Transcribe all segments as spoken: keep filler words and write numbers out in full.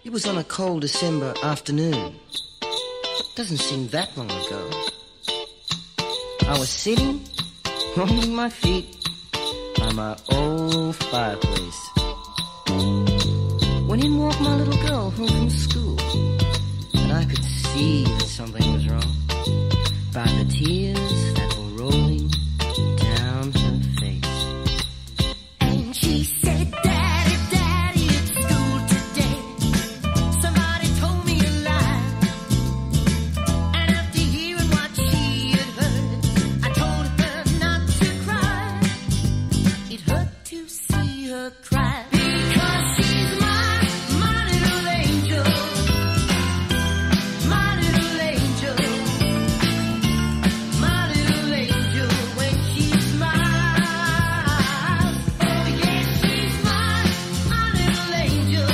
It was on a cold December afternoon. Doesn't seem that long ago. I was sitting, warming my feet by my old fireplace, when in walked my little girl home from school. And I could see that something was wrong by the tears that were rolling down her face. And she said, Daddy, Daddy, at school today, somebody told me a lie. And after hearing what she had heard, I told her not to cry. It hurt to see her cry, because she's my, my little angel, my little angel, my little angel when she smiles. Yes, she's my, my little angel,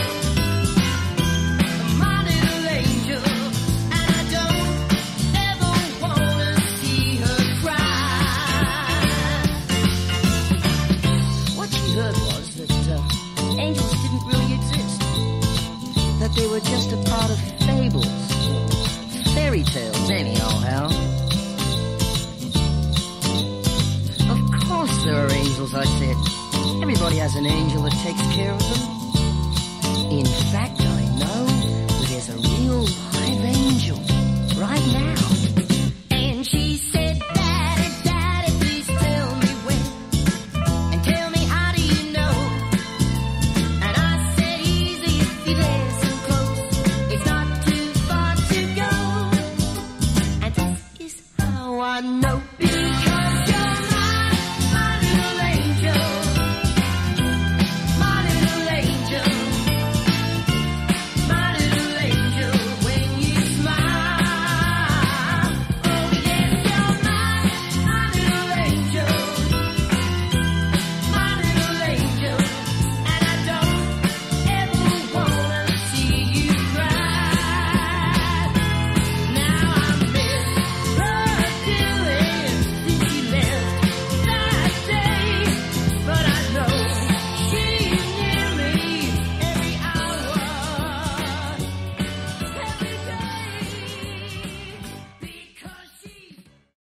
my little angel, and I don't ever wanna see her cry. What she heard was that uh, angels didn't really exist, that they were just a part of fables, fairy tales anyhow, Hal. Of course there are angels, I said. Everybody has an angel that takes care of them. In fact,